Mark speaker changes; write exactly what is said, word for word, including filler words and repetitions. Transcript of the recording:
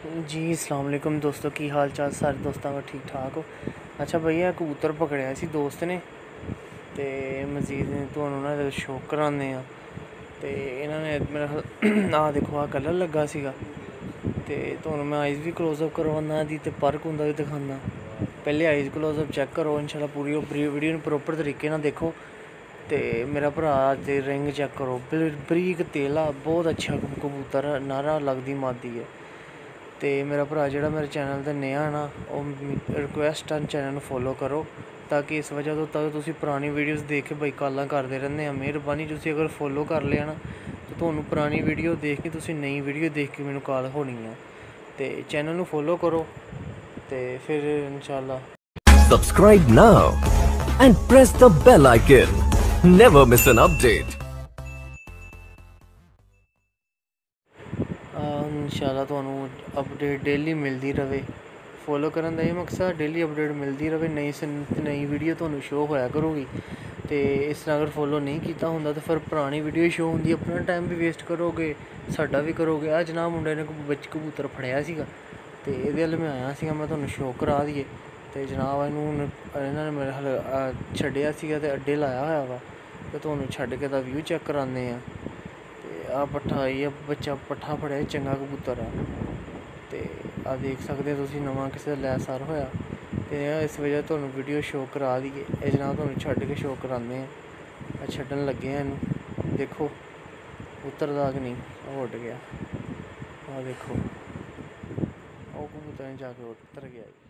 Speaker 1: जी अस्सलाम वालेकुम दोस्तों, की हाल चाल सारे दोस्तों का ठीक ठाक हो। अच्छा भैया कबूतर पकड़िया सी दोस्त ने ते मजीद तुहानू ना शौक कराने तो इन्होंने मेरा आ देखो आ कलर लगा सीगा ते तुहानू मैं आइज़ भी क्लोजअप करवाना दी ते पर्क होंदा भी दिखाना। पहले आइज़ क्लोजअप चैक करो इंशाल्लाह, पूरी वीडियो प्रॉपर तरीके नाल देखो। तो मेरा भरा ते रिंग चैक करो, बरीक तेला बहुत अच्छा कबूतर नारा लगदी मादी है। तो मेरा भरा जो मेरे चैनल ते नया ना रिक्वेस्ट है चैनल फॉलो करो, ताकि इस वजह तो तक तुम पुरानी वीडियोज़ देख के भाई कॉल करते रहने हैं। मेहरबानी तुम अगर फॉलो कर लिया ना तो तुम्हें पुरानी वीडियो देख के तुम नई वीडियो देख के मैंने कॉल होनी है। तो चैनल फॉलो करो तो फिर इंशाल्लाह
Speaker 2: Subscribe now and press the bell icon. Never miss an update.
Speaker 1: इंशाल्लाह तुहानू अपडेट डेली मिलती रहे। फॉलो करने का ये मकसद डेली अपडेट मिलती रहे, नई नई वीडियो तुहानू शो होया करूगी। तो इस तरह अगर फॉलो नहीं किया होंदा तो फिर पुरानी वीडियो शो होंगी, अपना टाइम भी वेस्ट करोगे साडा भी करोगे। आ जनाब मुंडे ने बच कबूतर फड़िया सीगा तो ये मैं आया सीगा, मैं तुहानू शो करा दिए। तो जनाब इनू हुण इन्होंने मेरे हाल छड्डिया सीगा ते अड्डे लाया होया वा, तो तुहानू छड्ड के दा व्यू चैक कराने आ। आ पट्ठा आई बच्चा पट्ठा फड़िया चंगा कबूतर आ। तो आ देख सकते हो तुम नवा किसी का लैसार होया तो इस वजह तो वीडियो शो करा दिए। ये जनाब तुहानू छड्ड के शो कराने आ, छड्डन लगे हैं इनू देखो उतरदा कि नहीं। वो उड़ गया, आ देखो वो कबूतर जाके उतर गया।